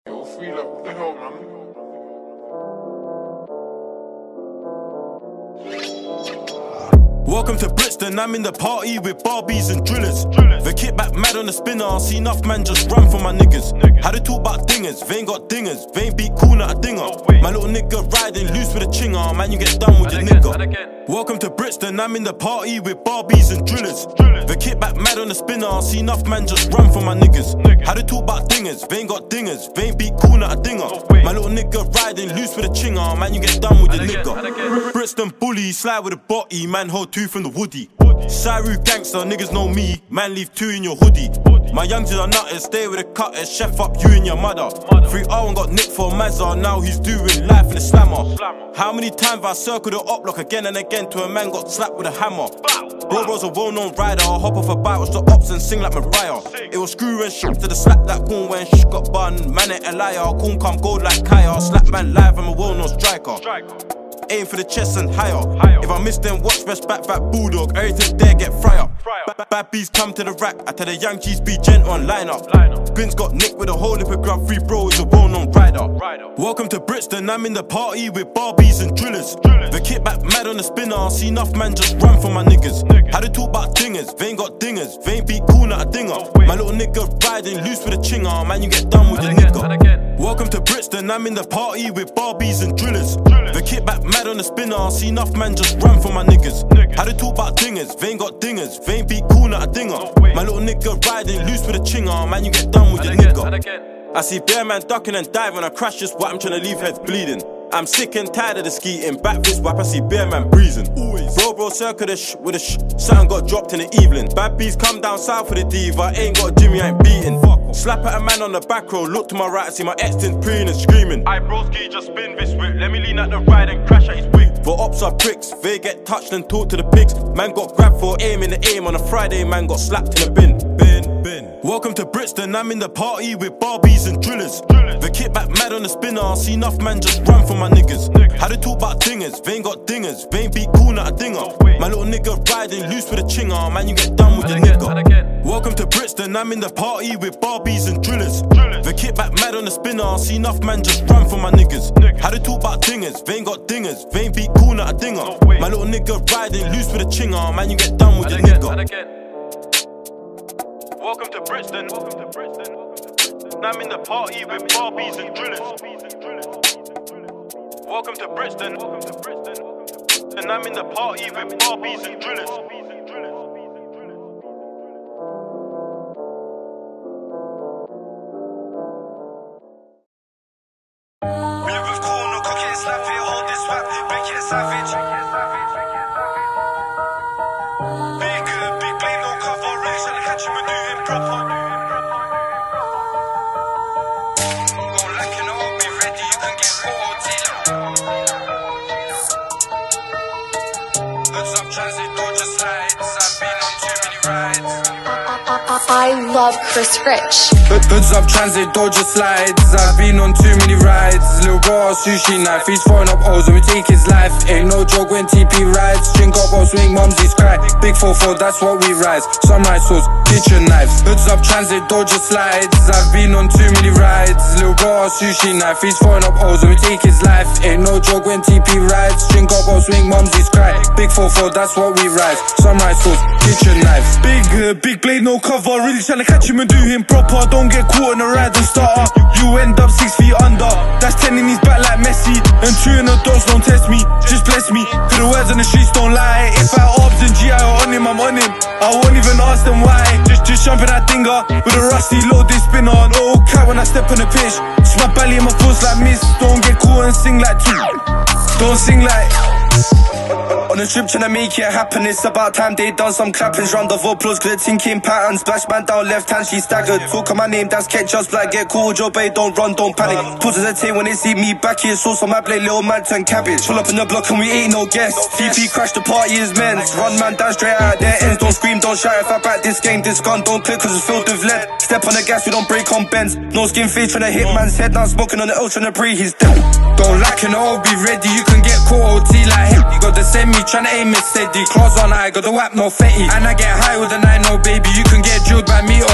Yo, free like, what the hell, man? Welcome to Brixton, I'm in the party with Barbies and drillers. The kickback mad on the spinner, I see enough man just run for my niggas. How they talk about dingers, they ain't got dingers, they ain't beat cool, not a dinger. My little nigga riding loose with a chinger, man you get done with your nigga. Welcome to Brixton, I'm in the party with Barbies and drillers. The kickback mad on the spinner, I see enough man just run for my niggas. How they talk about dingers, they ain't got dingers, they ain't beat cool, not a dinger. My little nigga riding loose with a chinger, man you get done with your nigga. Brixton bully, slide with a body, man hold two from the woody. Saru gangster, niggas know me, man leave two in your hoodie. My youngsters are nutters, stay with the cutters, chef up you and your mother. 3R got nicked for Mazza, now he's doing life in the slammer. How many times have I circled the up block again and again till a man got slapped with a hammer? Bro's a well-known rider, I hop off a bike, watch the ops and sing like Mariah. It was screw and shit to the slap that corn when shh got bun. Man ain't a liar, corn come gold like Kaya. Slap man live, I'm a well-known striker. Aim for the chest and higher. If I miss them, watch best back bulldog. Everything there get fry up. Bad bees come to the rack. I tell the young G's be gent on line up. Glint's got nicked with a whole lip of grub. Free bro is a well-known rider. Welcome to Brixton, I'm in the party with Barbies and drillers. The kickback mad on the spinner, I see enough man just run for my niggas. How they talk about dingers, they ain't got dingers, they ain't beat cool, not a dinger. My little nigga riding loose with a chinger, man you get done with your nigga. Welcome to Brixton, I'm in the party with Barbies and drillers. The kickback mad on the spinner, I see enough man just run for my niggas. How they talk about dingers, they ain't got dingers, they ain't beat cool, not a dinger. My little nigga riding loose with a chinger, man you get done with your nigga. I see bear man ducking and diving, I crash just what I'm trying to leave heads bleeding. I'm sick and tired of the skeeting, back fist whap, I see bear man breezing. Bro circle the sh with a sh, something got dropped in the evening. Bad bees come down south for the diva, ain't got Jimmy, I ain't beating. Slap at a man on the back row, look to my right, I see my ex-tin preening and screaming. Aye broski, just spin this whip, let me lean at the ride and crash at his wig. But ops are pricks, they get touched and talk to the pigs. Man got grabbed for aim in the aim, on a Friday man got slapped in the bin. Welcome to Brixton, I'm in the party with Barbies and drillers. The kickback mad on the spinner, I see enough man just run for my niggas. How they talk about dingers, they ain't got dingers, they ain't beat cool, not a dinger. My little nigga riding loose with a chinger, man you get done with your nigga. Welcome to Brixton, I'm in the party with Barbies and drillers. The kickback mad on the spinner, I see enough man just run for my niggas. How they talk about dingers, they ain't got dingers, they ain't beat cool, not a dinger. My little nigga riding loose with a chinger, man you get done with your nigga. Welcome to Brixton, I'm in the party with Barbies and drillers. Welcome to Brixton, and I'm in the party with Barbies and drillers. We live with cool, no cocky and slap it, hold this swap, break it savage. Big good, big blade, no cover, really trying to catch him and do him proper. Go lacking, I'll be ready, you can get OOT. Hoods up, transit, Dodger slides, I've been on too many rides. I love Chris Rich. Hoods up, transit, Dodger slides, I've been on too many rides. Little bro, sushi knife, he's throwing up O's and we take his life. Ain't no joke when TP rides, drink up or swing mumsies cry. Big 4-4, that's what we rise. Sunrise sauce, kitchen knives. Hoods up, transit, Dodger slides, I've been on too many rides. Little bro, sushi knife, he's throwing up O's and we take his life. Ain't no joke when TP rides, drink up or swing mumsies cry. Big 4-4, that's what we rise. Sunrise sauce, kitchen knives. Big blade, no cover, really trying to catch him and do him proper. Don't get caught in a ride and starter, you end up 6 feet under. That's 10 in his back like Messi, and 2 in the dogs, don't test me, just bless me. To the words on the streets don't lie. If I orbs and GI are on him, I'm on him. I won't even ask them why. Just jumping that dinger with a rusty loaded spinner. No cat when I step on the pitch. It's my belly and my force like miss. Don't get caught and sing like two. Don't sing like. On the trip tryna make it happen, it's about time they done some clappings. Round of applause, good thinking patterns. Splash man down left hand, she staggered. Talk on my name, that's catch just like get cool, Joe Bay, don't run, don't panic. Put to the tape when they see me back here, sauce on my plate, little man turn cabbage. Pull up in the block and we ain't no guests. TP crash, the party is men's. Run man down straight out their ends. Don't scream, don't shout if I back this game. This gun don't click cause it's filled with lead. Step on the gas, we don't break on bends. No skin face tryna hit man's head. Now smoking on the L tryna breathe, he's dead. Don't lack and all be ready, you can get caught OT like him. You got the send me, tryna aim it steady. Claws on eye, got the whap, no fetty. And I get high with the 9-0 baby, you can get drilled by me or him.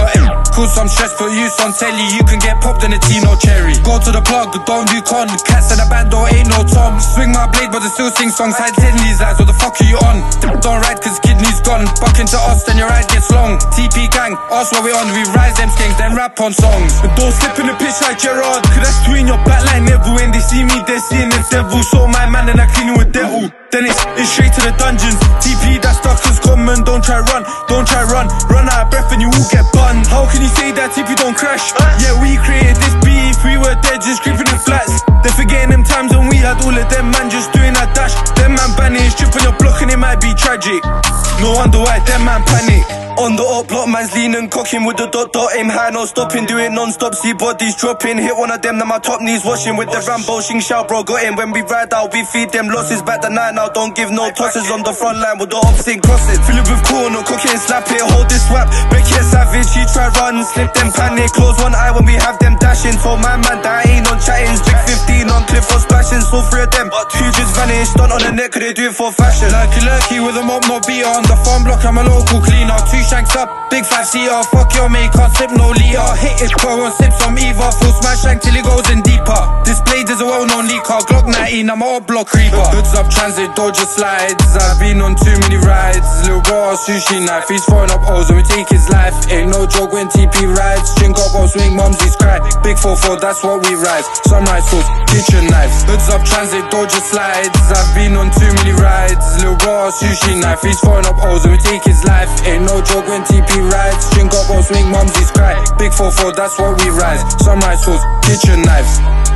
Cause I'm stressed for use on telly. You can get popped in a Tino cherry. Go to the plug, don't do con. Cats in the band, don't ain't no Tom. Swing my blade, but I still sing songs. Hide these eyes, what the fuck are you on? Don't ride cause kidney's gone. Buck into us, then your ride gets long. TP gang, us what we on. We rise them skanks, then rap on songs. And don't slip in the pitch like Gerard. Cause that's twin your back like Neville. When they see me, they're seeing the devil. So my man, and I clean it with devil. Then it's straight to the dungeons. TP, that stuff is common. Don't try run, don't try run. Run out of breath and you will get bun. How can you say that TP don't crash? Yeah, we created this beef. We were dead just creeping in flats. They're forgetting them times when we had all of them man just doing that dash. Them man banning, strip on your block and it might be tragic. No wonder why them man panic. On the up block, man's leaning, cocking with the dot, aim high, no stopping, do it non-stop, see bodies dropping, hit one of them, now my top knees washing, with the Rambo, shing shout, bro, got in, when we ride out, we feed them losses, back the night now, don't give no tosses, on the front line, with the opposite crosses, fill it with corner, cook it and slap it, hold this swap, Becky a savage, she try run, slip them panic, close one eye when we have them dashing, told my man that I ain't on chatting, stick 15 on cliff for splashing, so three of them, two just vanished, stunt on the neck, cause they do it for fashion, lurky with a mop, no beater, on the farm block, I'm a local cleaner, two shanks up, big 5-seater, fuck your mate, can't slip no leader. Hit his pro and sip some either, full smash shank till he goes in deeper. This blade is a well-known leaker, Glock 19, I'm a odd block creeper. Hoods up transit, Dodger slides, I've been on too many rides. Lil bro, sushi knife, he's throwing up O's and we take his life. Ain't no joke when TP rides, drink up or swing mumsies cry. Big 4-4, that's what we rise. Sunrise sauce, kitchen knives. Hoods up transit, Dodger slides, I've been on too many rides. Lil bro, sushi knife, he's throwing up O's and we take his life. Ain't no joke when TP rides, drink up or swing mumsies cry. Big 4-4, that's what we rise. Sunrise sauce, kitchen knives.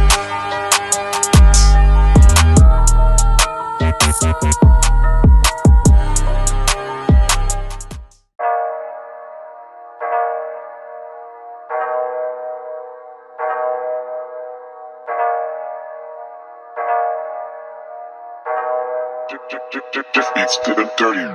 Just beats to the dirty.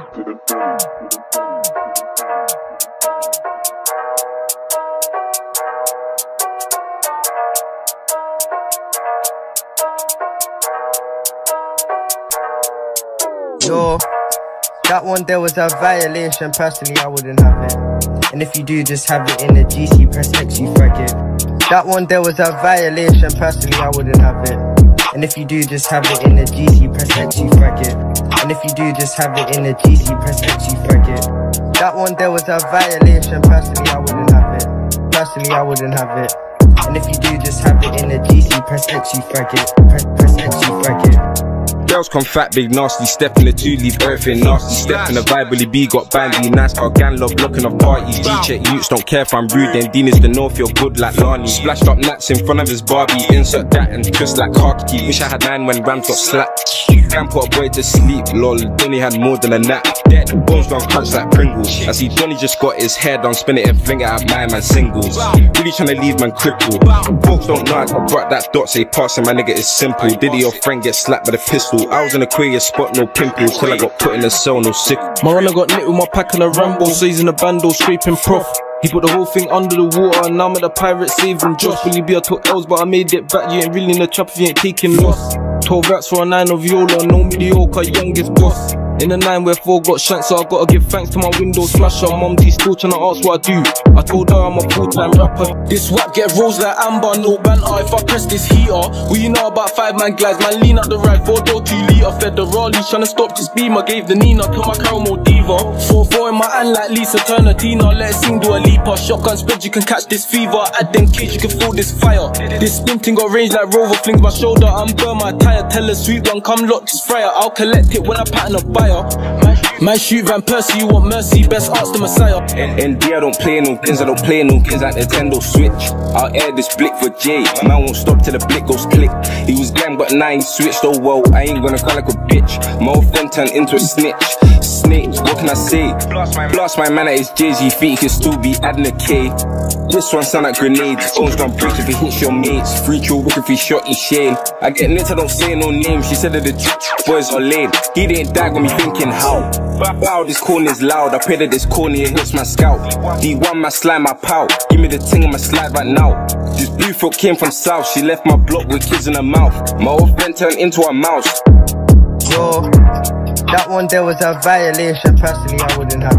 Yo, that one there was a violation, personally I wouldn't have it. And if you do, just have it in the GC, press X, you frag it. That one there was a violation, personally I wouldn't have it. And if you do, just have it in the GC, press X, you frag it. And if you do, just have it in the GC, press X, you frag it. That one there was a violation, personally I wouldn't have it. Personally I wouldn't have it. And if you do, just have it in the GC, press X, you frag it. Press X, you frag it. Girls come fat, big, nasty, step in the two, leave everything nasty. Step in the vibe, Willie B got bandy, nice car, gang love, blocking off parties. G-check youths, don't care if I'm rude, then Dean is the north, you're good like Lani. Splashed up nats in front of his Barbie, insert that and twist like car key. Wish I had 9 when Rams got slapped. Can put a boy to sleep, lol, Donny had more than a nap. Dead, bones down crunch like Pringles. I see Donny just got his hair done, spin it and fling it at my man singles. Really tryna leave man crippled. Folks don't know I brought that dot, say passing my nigga is simple. Diddy your friend get slapped by the pistol. I was in a Aquarius spot, no pimples, till I got put in the cell, no sick. My runner got nicked with my pack and a Rambo, so he's in a bando, scraping prof. He put the whole thing under the water, and now I'm at the pirate saving Josh. Will you be I took L's, but I made it back. You ain't really in the trap if you ain't taking loss. 12 rats for a 9 of Yola, no mediocre, youngest boss. In the 9 where 4 got shanked, so I gotta give thanks to my window smasher. Mumsy still tryna ask what I do. I told her I'm a full-time rapper. This whack get rolls like amber, no banter if I press this heater. Well, you know about 5-man glides, man lean out the ride, 4-door 2-litre. Fed the Raleigh, tryna stop this beamer, gave the Nina, till my caramel diva. 4-4 in my hand like Lisa Turner, Tina, let it sing, do a leaper. Shotgun spread, you can catch this fever. Add them kids, you can feel this fire. This sprinting got range like Rover, flings my shoulder, I'm burn my tire. Tell her sweet one, come lock this fryer. I'll collect it when I pattern a buyer. Man shoot Van Persie, you want mercy, best ask the Messiah. ND I don't play no pins, I don't play no kids like Nintendo Switch. I'll air this blick for Jay, man won't stop till the blick goes click. He was glam but now he switched, oh well, I ain't gonna cry like a bitch. My old friend turned into a snitch. Snake, what can I say? Blast my man at his Jay-Z feet, he can still be adding a K. This one sound like grenades, phones don't break if it hits your mates. Free throw book if he shot in Shane. I get nicked, I don't say no names, she said that the boys are lame. He didn't die, got me thinking how. Wow, this corner's loud, I pray that this corner hits my scalp. D1 my slime, my pout, give me the ting on my slide right now. This blue folk came from south, she left my block with kids in her mouth. My old friend turned into a mouse. Yo, that one there was a violation, personally I wouldn't have it.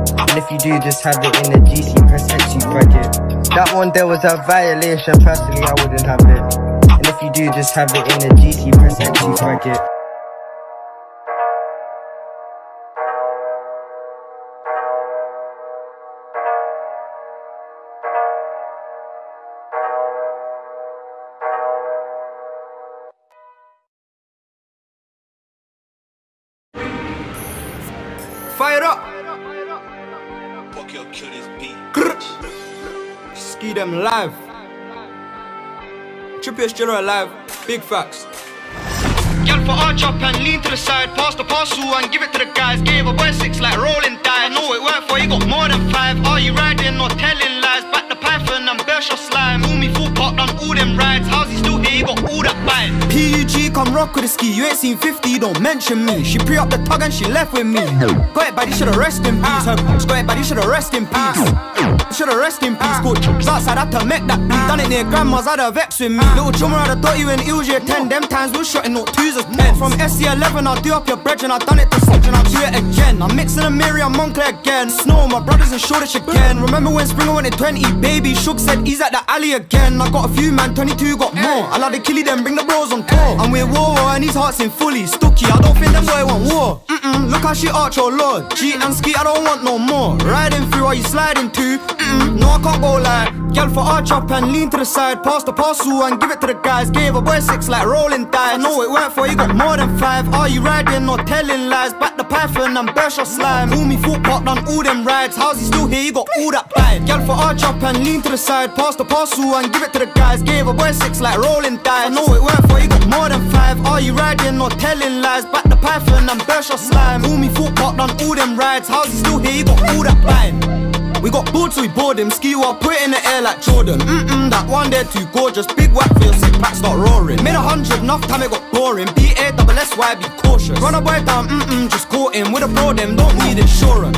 And if you do, just have it in the GC Press X, you faggot. That one there was a violation, personally I wouldn't have it. And if you do, just have it in the GC Press X, you faggot. Fire up! Fuck your killers beat. Ski them live. Trippy is still alive. Big facts. Girl for arch up and lean to the side. Pass the parcel and give it to the guys. Gave a boy 6 like rolling die. I know it worked for you, got more than 5. Are you riding or telling lies? Back the python and burst your slime. Fool me full parked on all them rides. How's he still here? You got all that bite. PUG, come rock with the ski. You ain't seen 50, don't mention me. She pre up the tug and she left with me. Got it, buddy, shoulda rest in peace. Her got it, buddy, shoulda rest in peace. Shoulda rest in peace. Good outside, had to make that beat. Done it near grandma's, had a vex with me. Little chummer, I'd have thought you in Ilge 10. Them times we was shotting out 2s as 10. From SC11, I'll do up your bread and I've done it to such and I'll do it again. I'm mixing a Mary and Moncler again. Snow, my brothers and Shoreditch again. Remember when Springer went in 20, baby Shook said he's at the alley again. I got a few man, 22 got more. I like the killie them, bring the bros on tour. I'm with War and his heart's in fully Stucky, I don't think them boy want war. Look how she arch, oh lord. Cheat and ski, I don't want no more. Riding through, are you sliding too? No, I can't go like. Girl for arch up and lean to the side. Pass the parcel and give it to the guys. Gave a boy 6 like rolling die. I know it worked for you, got more than 5. Are you riding or telling lies? Back the python and burst your slime. Fool me full parked on all them rides. How's he still here? You got all that bite. Girl for arch up and lean to the side. Pass the parcel and give it to the guys. Gave a boy 6 like rolling die. I know it worked for you, got more than 5. Are you riding or telling lies? Back the python and burst your slime. Fool me full parked on all them rides. How's he still here? You got all that bite. We got bored so we bored him. Ski while put it in the air like Jordan. That one there too gorgeous. Big whack for your 6 pack start roaring. Made 100, enough time it got boring. BASSY, be cautious. Run a boy down, just caught him. With a bro them, don't need insurance.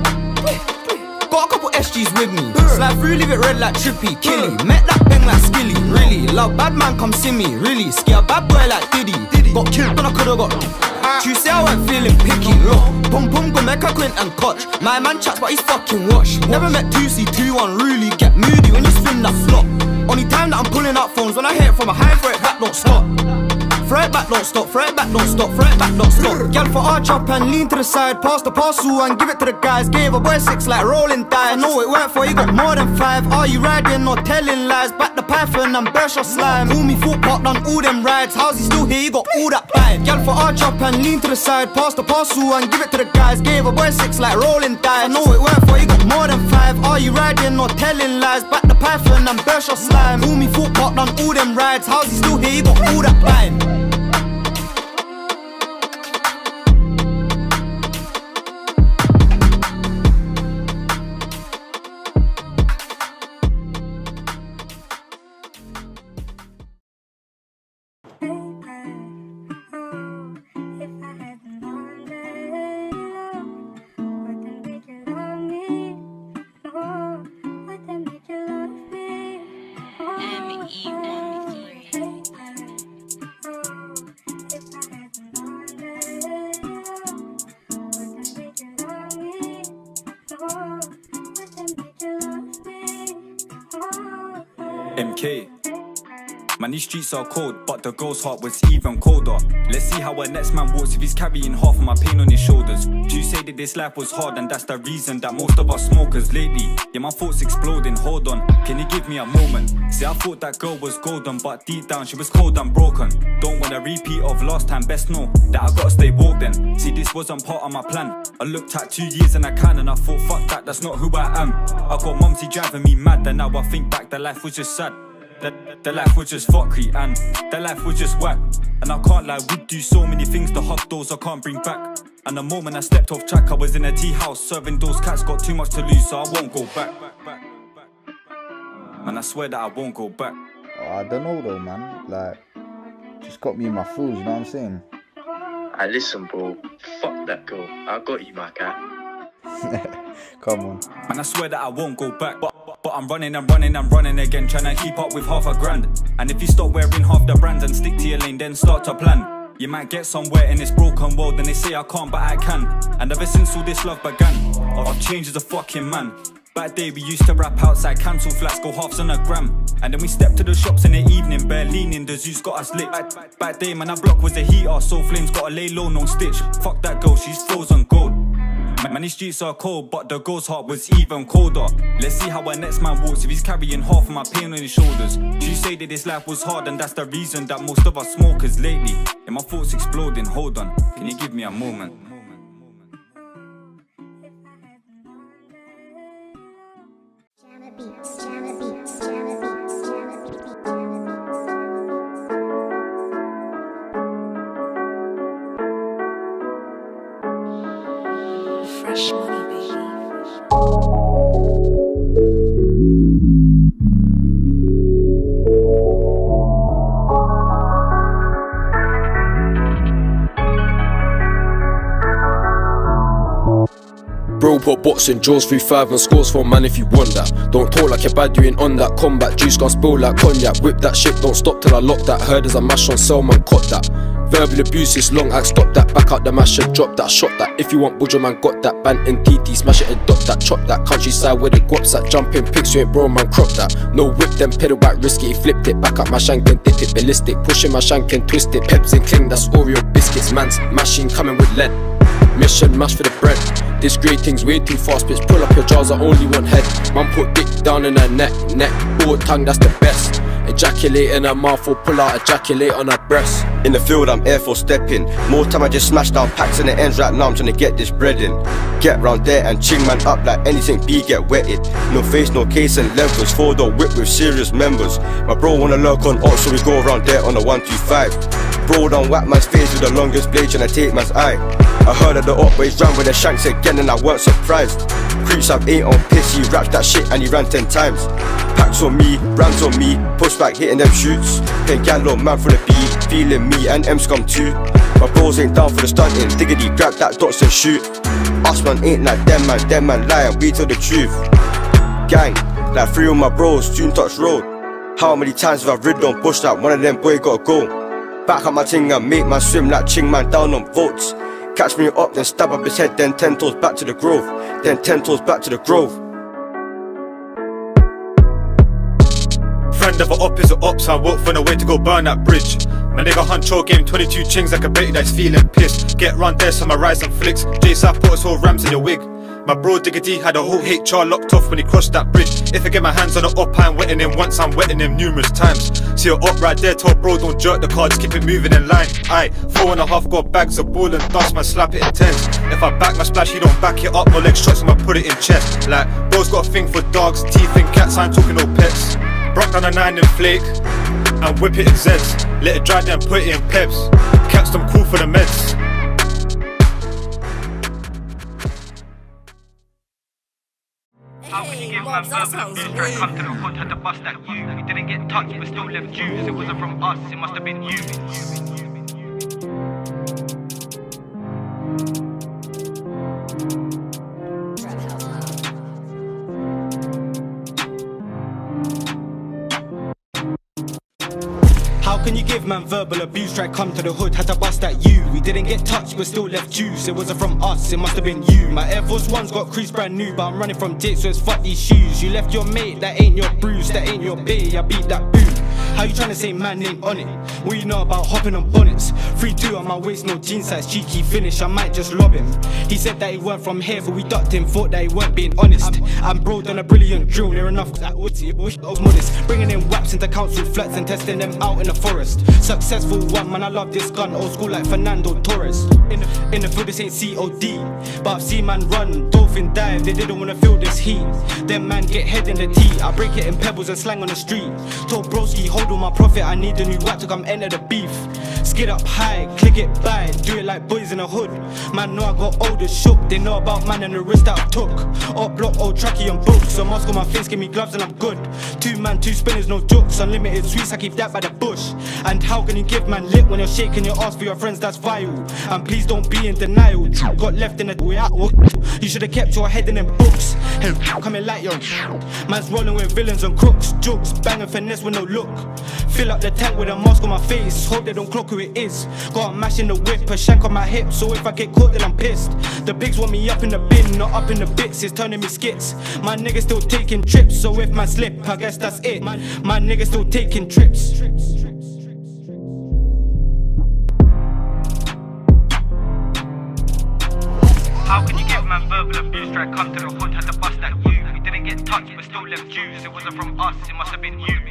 Got a couple SGs with me. Slide through, leave it red like Trippy, Killy. Met that bang like Skilly, really. Love bad man, come see me, really. Scare a bad boy like Diddy. Got killed when I could've got. Tuesday I went feeling picky, look. Pum pum go make a Quint and Koch. My man chats but he's fucking washed. Never met 2C2 unruly. Get moody when you spin that flop. Only time that I'm pulling out phones when I hear it from a high throw it back, don't stop. Throw it back, don't stop, throw it back, don't stop, throw it back, don't stop. Girl for arch up and lean to the side. Pass the parcel and give it to the guys. Gave a boy 6 like rolling die. I know it worked for you, got more than 5. Are you riding or telling lies? Back the python and burst your slime. Fool me full parked on all them rides. How's he still here? You got all that bite. Girl for arch up and lean to the side. Pass the parcel and give it to the guys. Gave a boy 6 like rolling die. I know it worked for you, got more than 5. Are you riding or telling lies? Back the python and burst your slime. Fool me full parked on all them rides. How's he still here? You got all that bite. MK. Man, these streets are cold, but the girl's heart was even colder. Let's see how our next man walks if he's carrying half of my pain on his shoulders. Do you say that this life was hard and that's the reason that most of us smokers lately? Yeah, my thoughts exploding, hold on, can you give me a moment? See, I thought that girl was golden, but deep down she was cold and broken. Don't want a repeat of last time, best know that I gotta stay woke then. See, this wasn't part of my plan. I looked at 2 years and I can, and I thought, fuck that, that's not who I am. I got mumsy driving me mad, and now I think back, that life was just sad. The life was just fuckery and the life was just whack. And I can't lie, we'd do so many things to hug those I can't bring back. And the moment I stepped off track, I was in a tea house serving those cats. Got too much to lose, so I won't go back. Man, I swear that I won't go back. I don't know though, man. Like, just got me in my feels, you know what I'm saying? Hey, listen, bro. Fuck that girl. I got you, my cat. Come on. Man, I swear that I won't go back. But I'm running and running and running again, trying to keep up with half a grand. And if you stop wearing half the brands and stick to your lane, then start to plan. You might get somewhere in this broken world and they say I can't but I can. And ever since all this love began, I've changed as a fucking man. Back day we used to rap outside, cancel flats, go halves on a gram. And then we stepped to the shops in the evening, bare leaning, the Zeus got us lit. Back day man, that block was a heater, so flames gotta lay low, no stitch. Fuck that girl, she's frozen gold. Man, these streets are cold, but the girl's heart was even colder. Let's see how our next man walks if he's carrying half of my pain on his shoulders. You say that this life was hard and that's the reason that most of us smokers lately. And my thoughts exploding, hold on, can you give me a moment? Fresh money, baby. Bro put boxing jaws through 5 and scores for man if you want that. Don't talk like you're bad, you ain't on that. Combat juice gon' spill like cognac. Whip that shit, don't stop till I lock that. Heard as a mash on cell, man, caught that. Verbal abuse is long act, stop that. Back out the mash and drop that, shot that. If you want Budger man, got that. Band in TT, smash it and dot that. Chop that, countryside where the guaps at. Jumping pigs, you ain't bro man, crop that. No whip, then pedal back risky. Flipped it, back up my shank and dip it. Ballistic, pushing my shank and twist it. Peps and cling, that's Oreo biscuits. Man's machine coming with lead. Mission, mash for the bread. This great thing's way too fast, bitch. Pull up your jaws, I only want head. Man put dick down in her neck, broad tongue, that's the best. Ejaculate in her mouth or pull out, ejaculate on her breast. In the field I'm air for stepping. More time I just smash down packs in the ends. Right now I'm trying to get this bread in. Get round there and ching man up like anything B get wetted. No face, no case and levels. 4-door whip with serious members. My bro wanna lurk on ox, so we go around there on the 125. Bro done whack man's face with the longest blade trying to take man's eye. I heard of the up boys ran with the shanks again and I weren't surprised. Creeps have 8 on piss, he raps that shit and he ran 10 times. Packs on me, brands on me, push back hitting them shoots. Pay gal man for the beat, feeling me and M-scum too. My bros ain't down for the stunting, diggity grab that dots and shoot. Us man ain't like them man lie and we tell the truth. Gang, like 3 of my bros, June touch road. How many times have I ridden on bush that one of them boy gotta go? Back up my ting and make man swim like Ching man down on votes. Catch me up, then stab up his head, then 10 toes back to the grove. Then 10 toes back to the grove. Friend of an op is an op, so I walk from the way to go burn that bridge. My nigga Huncho game 22 chings like a baby that's feeling pissed. Get round there, so my rise and flicks. J South put us all rams in your wig. My bro Diggity had a whole HR locked off when he crossed that bridge. If I get my hands on the op, I'm wetting him once, I'm wetting him numerous times. See your op right there, told bro don't jerk the car, just keep it moving in line. Aye, 4.5 got bags of ball and dust, man slap it intense. If I back my splash, he don't back it up, no leg shots, I'ma put it in chest. Like, bro's got a thing for dogs, teeth and cats, I ain't talking no pets. Brock down a 9 in flake, and whip it in Zeds. Let it dry then put it in peps. Cats them cool for the meds. How can you give man verbal abuse straight come to the hood, had to bust at you. We didn't get touched, but still left Jews. It wasn't from us, it must have been you. How can you give man verbal abuse? Try come to the hood, had to bust at you. We didn't get touched, but still left juice. It wasn't from us, it must have been you. My Air Force One's got crease brand new, but I'm running from dicks, so it's fuck these shoes. You left your mate, that ain't your bruise, that ain't your bae, I beat that boot. How you tryna say man ain't on it? What you know about hopping on bonnets? 3-2 on my waist, no jean size, cheeky finish, I might just lob him. He said that he weren't from here, but we ducked him, thought that he weren't being honest. I'm bro done a brilliant drill, near enough that Uzi, I was modest. Bringing in waps into council flats and testing them out in the forest. Successful one, man, I love this gun, old school like Fernando Torres. In the field this ain't COD, but I've seen man run, dolphin dive, they didn't wanna feel this heat. Them man get head in the tea, I break it in pebbles and slang on the street. Told broski, hold on my profit, I need a new whack to come enter the beef. Skid up high, click it by, do it like boys in the hood. Man know I got older shook, they know about man and the risk that I took. Up block, old tracky on books, so mask on my face, give me gloves and I'm good. 2 man, 2 spinners, no jokes, unlimited sweets, I keep that by the bush. And how can you give man lit when you're shaking your ass for your friends, that's viral. And please don't be in denial, got left in the way out. You should've kept your head in them books. Hell, coming like your man's rolling with villains and crooks, jokes, banging finesse with no look. Fill up the tank with a mask on my face. Hope they don't clock who it is. Got a mash in the whip, a shank on my hip. So if I get caught, then I'm pissed. The pigs want me up in the bin, not up in the bits. It's turning me skits. My niggas still taking trips. So if man slip, I guess that's it. My niggas still taking trips. How can you give man verbal abuse? Try come to the hood, had to bust that you. We didn't get touched, but still left Jews. It wasn't from us, it must have been you.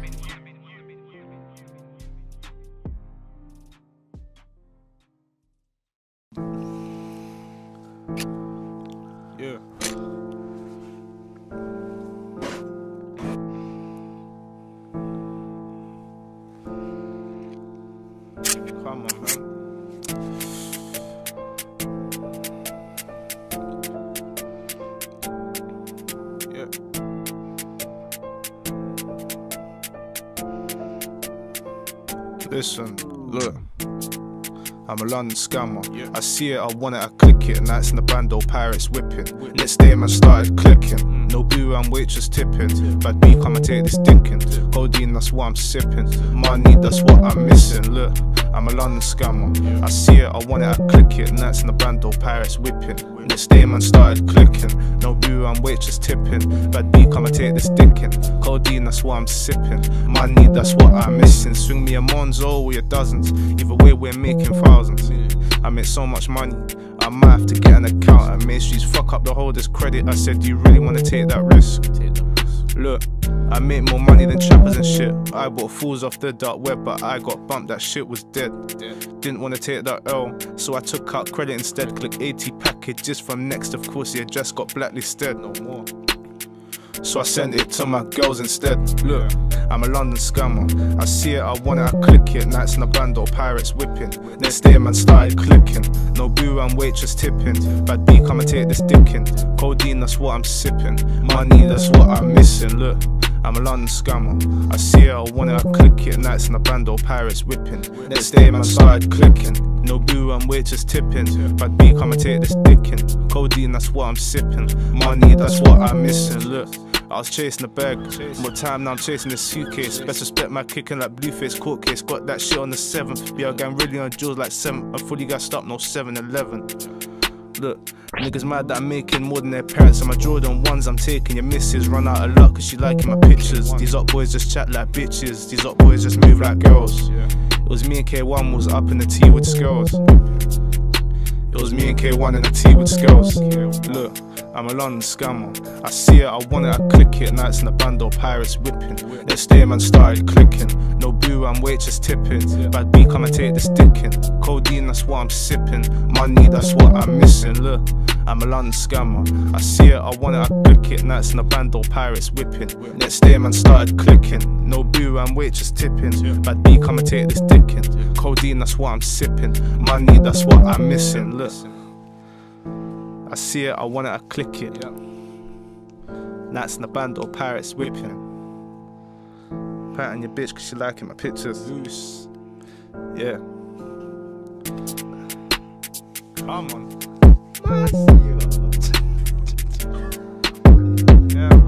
Yeah. Come on, man. Yeah. Listen, look. I'm a London scammer. I see it, I want it, I click it. Nights in the bando, pirates whipping. Next day, man started clicking. No boo and waitress tipping. Bad B, come and take this thinking. Codeine, that's what I'm sipping. Money, that's what I'm missing. Look, I'm a London scammer. I see it, I want it, I click it. Nights in the bando, pirates whipping. Next day, man started clicking. No boo and waitress tipping. Bad B, come and take this thinking. Codeine, that's what I'm sipping. Money, that's what I'm missing. Swing me a Monzo or your dozens. Either way, we're making thousands. I make so much money, I might have to get an account at Macy's. Fuck up the holders credit. I said, do you really want to take that risk? Look, I make more money than trappers and shit. I bought fools off the dark web, but I got bumped, that shit was dead. Didn't want to take that L, so I took out credit instead. Click 80 packages from Next, of course the address got blacklisted. No more. So I sent it to my girls instead. Look, I'm a London scammer. I see it, I want it, I click it. Nights in the bando, pirates whipping. Next day, man started clicking. No boo and waitress tipping. Bad B, come and take this dicking. Codeine, that's what I'm sipping. Money, that's what I'm missing. Look, I'm a London scammer. I see it, I want it, I click it. Nights in the bando, pirates whipping. Next day, man started clicking. No boo and waitress tipping. Bad B, come and take this dicking. Codeine, that's what I'm sipping. Money, that's what I'm missing. Look, I was chasing the bag, more time now I'm chasing the suitcase. Best respect my kicking like Blueface court case. Got that shit on the 7th. BR gang really on jewels like 7. I'm fully gassed up, no 7-11. Look, niggas mad that I'm making more than their parents. And my Jordan 1s I'm taking. Your missus run out of luck cause she liking my pictures. These up boys just chat like bitches. These up boys just move like girls. It was me and K1 was up in the T with skills. It was me and K1 in the T with skills. Look, I'm a London scammer. I see it, I want it, I click it. Nights in the bando, pirates whipping. Next day, man started clicking. No boo and waitress tipping. Bad B, come and take this dicking. Codeine, that's what I'm sipping. Money, that's what I'm missing. Look, I'm a London scammer. I see it, I want it, I click it. Nights in the bando, pirates whipping. Next day, man started clicking. No boo and waitress tipping. Bad B, come and take this dicking. Codeine, that's what I'm sipping. Money, that's what I'm missing. Look, I see it, I want it, I click it. Nights in the bando, pirates whipping. Patting your bitch cause she liking my pictures. Loose. Yeah. Come on. Yeah.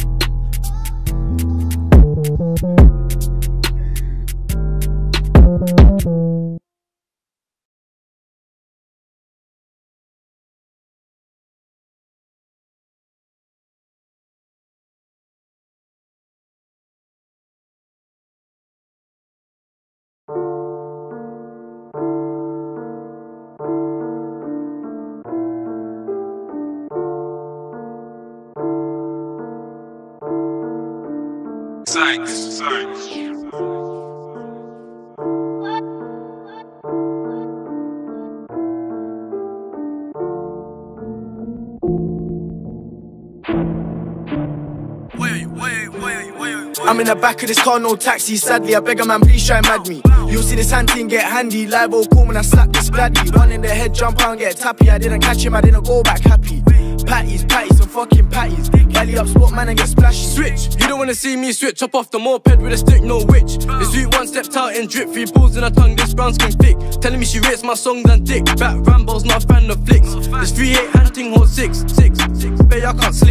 I'm in the back of this car, no taxi. Sadly, I beg a man, please try and mad me. You'll see this hand team get handy. Libo cool when I slap this bloody. One in the head, jump out and get tappy. I didn't catch him, I didn't go back happy. Patties, some fucking patties. Galley up, spot man and get splashy. Switch, you don't wanna see me switch. Chop off the moped with a stick, no witch. This sweet one stepped out and drip. 3 balls in her tongue, this brown skin thick. Telling me she rates my songs and dick. Back Rambo's not a fan of flicks. This 3-8 hand ting hold 6. Babe, I can't slip.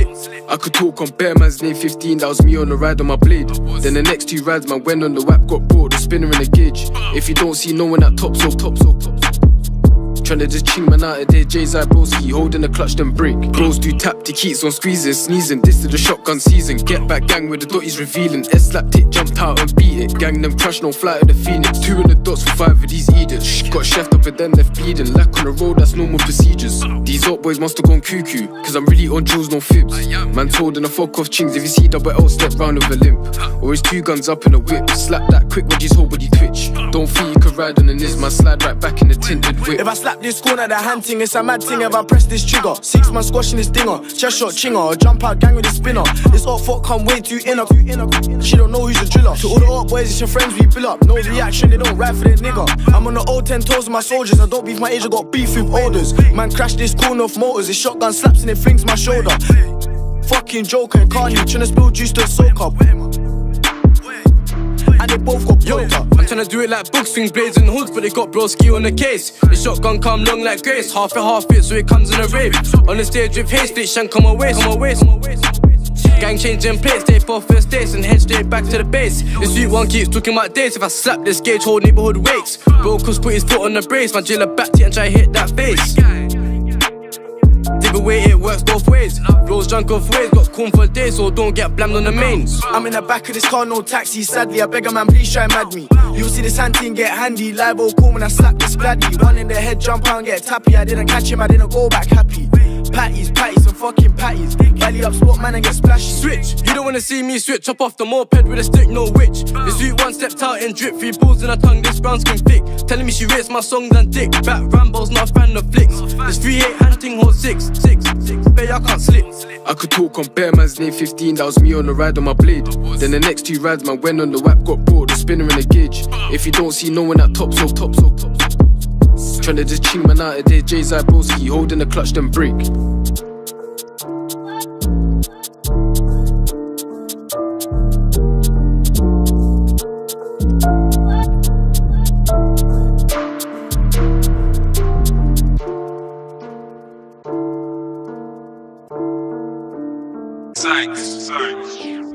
I could talk on bare man's name 15, that was me on the ride on my blade. Then the next 2 rides, man, went on the whap, got brought, the spinner in the gauge. If you don't see no one at top, so tryna just ching man out of there, Jay-Z broski, holding the clutch then break. Bros do tap, the keys on squeezing, sneezing. This is the shotgun season. Get back gang with the dotties revealing. S-slapped it, jumped out and beat it. Gang them crash, no flight of the Phoenix. 2 in the dots for 5 of these idiots. Got chefed up and then left bleeding. Lack on the road, that's normal procedures. These up boys must have gone cuckoo, cause I'm really on drills, no fibs. Man told in the fuck off chings. If you see double L, step round with a limp. Or his 2 guns up in a whip. Slap that quick, Reggie's whole body twitch. Don't think you could ride on an is, man, slide right back in the tinted whip. If I slap this corner, the hand thing, it's a mad thing. If I press this trigger, 6 man squashing this dinger. Chest shot chinger, or jump out gang with a spinner. This up fuck come way too inner. She don't know who's the driller. To all the up boys, it's your friends we build up. No reaction, they don't ride for their nigga. I'm on the old 10 toes of my soldiers. I don't beef my age, I got beef with orders. Man crash this corner of motors. His shotgun slaps and it flings my shoulder. Fucking Joker and Kanye, tryna spill juice to soak up. And they both got blown up. I'm tryna do it like book swing blades and hoods, but they got broski on the case. The shotgun come long like Grace, half it, so it comes in a rave. On the stage with haste, bitch, shank on my waist. Gang changing plates, stay for first dates and head straight back to the base. The sweet one keeps talking about dates. If I slap this gauge, whole neighborhood wakes. Bro, cause put his foot on the brace. My jailer back to it and try to hit that face. Either way, it works both ways. Bros drunk off ways, got corn for days, so don't get blamed on the mains. I'm in the back of this car, no taxi. Sadly, I beg a man, please try and mad me. You'll see this hand thing get handy. Live or cool when I slap this bladdy. One in the head, jump out and get tappy. I didn't catch him, I didn't go back happy. Patties, and fucking patties. Galley up spot man and get splashy. Switch, you don't wanna see me switch. Chop off the moped with a stick, no witch. The sweet one stepped out and drip. 3 balls in her tongue, this brown skin thick. Telling me she rates my songs and dick. Back Rambo's not a fan of flicks. This 3-8 hand thing hold 6. Babe, I can't slip. I could talk on bare man's name 15, that was me on the ride on my blade. Then the next 2 rides, man, went on the whap, got brought, the spinner in the gauge. If you don't see no one at top, so tryna just ching man out of there, Jay-Z broski, holding the clutch then break. Thanks.